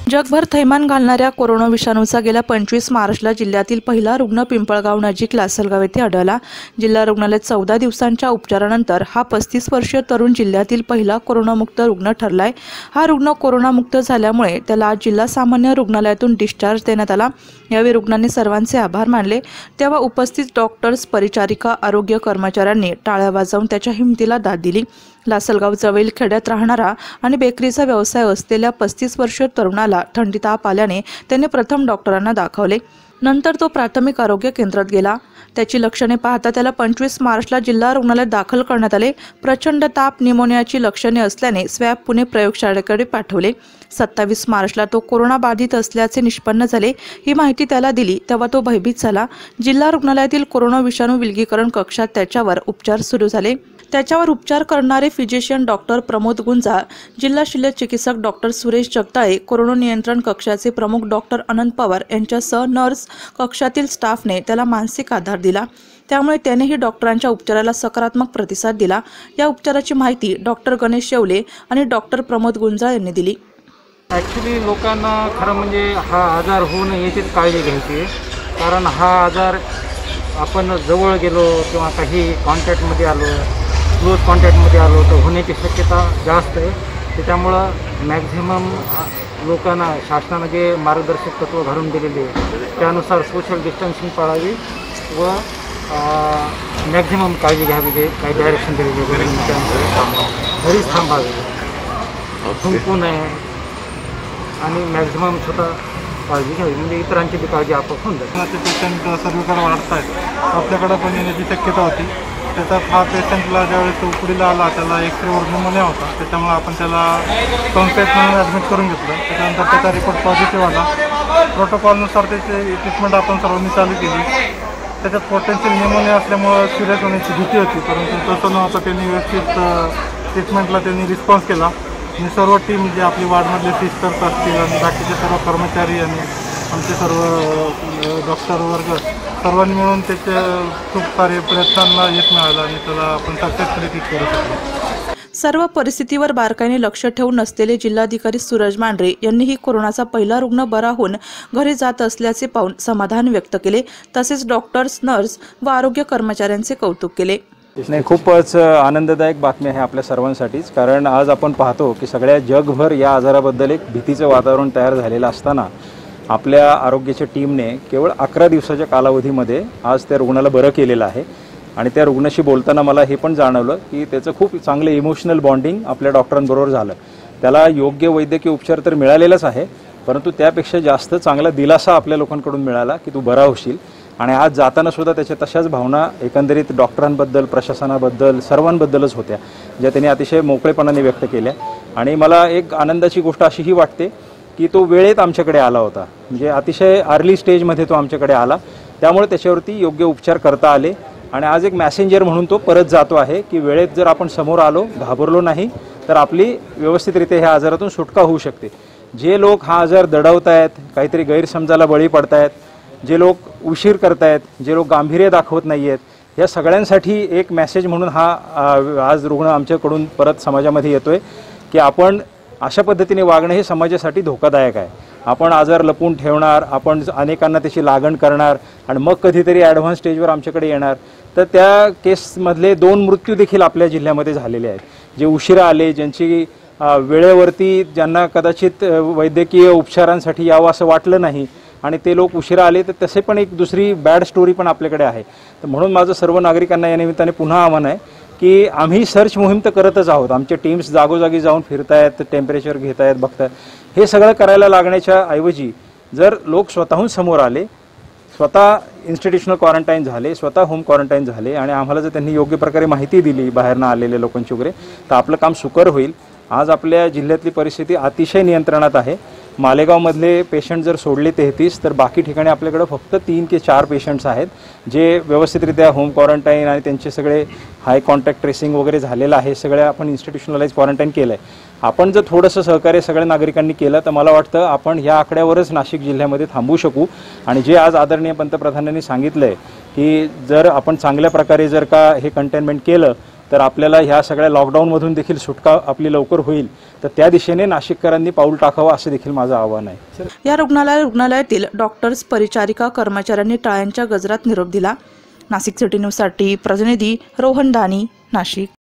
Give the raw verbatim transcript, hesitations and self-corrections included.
जगभर थैमान घालणाऱ्या कोरोना विषाणूचा गेल्या पंचवीस मार्चला जिल्ह्यातील पहिला रुग्ण पिंपळगाव नजीक लासलगाव येथे आढळला। जिल्हा रुग्णालयात चौदा दिवसांच्या उपचारानंतर हा पस्तीस वर्षीय तरुण जिल्ह्यातील पहिला कोरोनामुक्त रुग्ण ठरलाय। हा रुग्ण कोरोनामुक्त झाल्यामुळे त्याला आज जिल्हा सामान्य रुग्णालयातून डिस्चार्ज देण्यात आला। यावेळी रुग्णांनी सर्वांचे आभार मानले। तेव्हा उपस्थित डॉक्टर्स, परिचारिका, आरोग्य कर्मचाऱ्यांनी टाळ्या वाजवून त्याच्या हिमतीला दाद दिली। लासलगाव जवळील खेड्यात राहणारा आणि बेकरीचा व्यवसाय असलेल्या पस्तीस वर्षीय तरुणाला थंडी ताप आल्याने त्याने प्रथम डॉक्टरांना दाखवले। नंतर तो प्राथमिक आरोग्य केंद्रात गेला। त्याची लक्षणे पाहता त्याला पंचवीस मार्चला जिल्हा रुग्णालयात दाखल करण्यात आले। प्रचंड ताप, निमोनियाची लक्षणे असल्याने स्वॅब पुणे प्रयोगशाळेकडे पाठवले। सत्तावीस मार्चला तो कोरोना बाधित असल्याचे निष्पन्न झाले। ही माहिती त्याला दिली तेव्हा तो भयभीत झाला। जिल्हा रुग्णालयातील कोरोना विषाणू विलगीकरण कक्षात त्याच्यावर उपचार सुरू झाले। त्याच्यावर उपचार करणारे फिजिशियन डॉक्टर प्रमोद गुंजाळ, जिल्हा शल्य चिकित्सक डॉक्टर सुरेश जगताळे, कोरोना नियंत्रण कक्षाचे प्रमुख डॉक्टर अनंत पवार यांच्यासह नर्स, कक्षातील स्टाफने त्याला मानसिक आधार दिला। त्यामुळे त्यानेही डॉक्टरांच्या उपचाराला सकारात्मक प्रतिसाद दिला। या उपचाराची माहिती डॉक्टर गणेश शेवले आणि डॉक्टर प्रमोद गुंजाळ यांनी दिली। ॲक्च्युली लोकांना खरं म्हणजे हा आजार होऊ नये याचीच काळजी घ्यायची, कारण हा आजार आपण जवळ गेलो किंवा काही कॉन्टॅक्टमध्ये आलो, क्लोज कॉन्टॅक्टमध्ये आलो तर होण्याची शक्यता जास्त आहे। त्याच्यामुळं मॅक्झिमम लोकांना शासनानं जे मार्गदर्शक तत्त्व घालून दिलेले त्यानुसार सोशल डिस्टन्सिंग पाळावी व मॅक्झिमम काळजी घ्यावी, जे काही डायरेक्शन दिलेली त्यानुसार घरीच थांबावे, थुंकू नये आणि मॅक्झिमम स्वतः काळजी घ्यावी, म्हणजे इतरांची बी काळजी आपोआप होऊन जाईल। पेशंट सर्वीकडे वाढत आहेत, आपल्याकडे पण येण्याची शक्यता होती। त्याच्यात हा पेशंटला ज्यावेळेस उपडीला आला त्याला एक्सरेवर निमोनिया होता, त्याच्यामुळे आपण त्याला कॉन्टॅक्ट म्हणून ॲडमिट करून घेतलं। त्याच्यानंतर त्याचा रिपोर्ट पॉझिटिव्ह आला। प्रोटोकॉलनुसार त्याची ट्रीटमेंट आपण सर्वांनी चालू केली। त्याच्यात पोटेन्शियल निमोनिया असल्यामुळं सिरियस होण्याची भीती होती, परंतु तसं न होता त्यांनी व्यवस्थित ट्रीटमेंटला त्यांनी रिस्पॉन्स केला आणि सर्व टीम जे आपली वार्डमधले सिस्टर्स असतील आणि बाकीचे सर्व कर्मचारी आणि आमचे सर्व डॉक्टर वर्ग सर्वांनी मिळून त्याचे खूप सारे प्रयत्नांना यश मिळालं आणि त्याला आपण सक्सेसफुली ट्रीट करू शकलो। सर्व परिस्थितीवर बारकाईने लक्ष ठेवून असलेले जिल्हाधिकारी सूरज मांढरे यांनीही कोरोनाचा पहिला रुग्ण बरा होऊन घरी जात असल्याचे पाहून समाधान व्यक्त केले। तसेच डॉक्टर्स, नर्स व आरोग्य कर्मचाऱ्यांचे कौतुक केले। नाही, खूपच आनंददायक बातमी आहे आपल्या सर्वांसाठीच, कारण आज आपण पाहतो की सगळ्या जगभर या आजाराबद्दल एक भीतीचं वातावरण तयार झालेलं असताना आपल्या आरोग्याच्या टीमने केवळ अकरा दिवसाच्या कालावधीमध्ये आज त्या रुग्णाला बरं केलेलं आहे। आणि त्या रुग्णाशी बोलताना मला हे पण जाणवलं की त्याचं खूप चांगलं इमोशनल बॉन्डिंग आपल्या डॉक्टरांबरोबर झालं। त्याला योग्य वैद्यकीय उपचार तर मिळालेलाच आहे, परंतु त्यापेक्षा जास्त चांगला दिलासा आपल्या लोकांकडून मिळाला की तू बरा होशील। आणि आज जाताना सुद्धा त्याच्या तशाच भावना एकंदरीत डॉक्टरांबद्दल, प्रशासनाबद्दल, सर्वांबद्दलच होत्या, ज्या त्यांनी अतिशय मोकळेपणाने व्यक्त केल्या। आणि मला एक आनंदाची गोष्ट अशीही वाटते की तो वेळेत आमच्याकडे आला होता, म्हणजे अतिशय अर्ली स्टेजमध्ये तो आमच्याकडे आला, त्यामुळे त्याच्यावरती योग्य उपचार करता आले। आणि आज एक मॅसेंजर म्हणून तो परत जातो आहे की वेळेत जर आपण समोर आलो, घाबरलो नाही तर आपली व्यवस्थितरित्या ह्या आजारातून सुटका होऊ शकते। जे लोक हा आजार दडवतायत, काहीतरी गैरसमजाला बळी पडतायत, जे लोक उशीर करतायत, जे लोक गांभीर्य दाखवत नाही आहेत, या सगळ्यांसाठी एक मेसेज म्हणून हा आज रुग्ण आमच्याकडून परत समाजामध्ये येतोय की आपण अशा पद्धतीने वागणं हे समाजासाठी धोकादायक आहे। आपण आजार लपून ठेवणार, आपण अनेकांना त्याची लागण करणार आणि मग कधीतरी ॲडव्हान्स स्टेजवर आमच्याकडे येणार, तर त्या केसमधले दोन मृत्यू देखील आपल्या जिल्ह्यामध्ये झालेले आहेत। जे उशिरा आले, ज्यांची वेळेवरती, ज्यांना कदाचित वैद्यकीय उपचारांसाठी यावं असं वाटलं नाही आणि ते लोक उशिरा आले, तर तसे पण एक दुसरी बॅड स्टोरी पण आपल्याकडे आहे। तर म्हणून माझं सर्व नागरिकांना या निमित्ताने पुन्हा आव्हान आहे की आम्ही सर्च मोहीम तर करतच आहोत, आमचे टीम्स जागोजागी जाऊन फिरतायत, टेम्परेचर घेत आहेत, बघतायत। हे सगळं करायला लागण्याच्या ऐवजी जर लोक स्वतःहून समोर आले, स्वतः इन्स्टिट्यूशनल क्वारंटाईन झाले, स्वतः होम क्वारंटाईन झाले आणि आम्हाला जर त्यांनी योग्य प्रकारे माहिती दिली बाहेरनं आलेल्या लोकांची वगैरे, तर आपलं काम सुकर होईल। आज आपल्या जिल्ह्यातली परिस्थिती अतिशय नियंत्रणात आहे। मालेगावमधले पेशंट जर सोडले तेहतीस, तर बाकी ठिकाणी आपल्याकडे फक्त तीन ते चार पेशंट्स आहेत जे व्यवस्थितरित्या होम क्वारंटाईन आणि त्यांचे सगळे हाय कॉन्टॅक्ट ट्रेसिंग वगैरे झालेलं आहे, सगळ्या आपण इन्स्टिट्यूशनलाइज क्वारंटाईन केलं आहे। आपण जर थोडंसं सहकार्य सगळ्या नागरिकांनी केलं तर मला वाटतं आपण ह्या आकड्यावरच नाशिक जिल्ह्यामध्ये थांबू शकू। आणि जे आज आदरणीय पंतप्रधानांनी सांगितलं आहे की जर आपण चांगल्या प्रकारे जर का हे कंटेनमेंट केलं तर आपल्याला ह्या सगळ्या लॉकडाऊनमधून देखील सुटका आपली लवकर होईल, तर त्या दिशेने नाशिककरांनी पाऊल टाकावं असं देखील माझं आव्हान आहे. या रुग्णालय रुग्णालयातील डॉक्टर्स, परिचारिका, कर्मचाऱ्यांनी टाळ्यांच्या गजरात निरोप दिला. नाशिक सिटी न्यूजसाठी प्रतिनिधी रोहन दानी, नाशिक.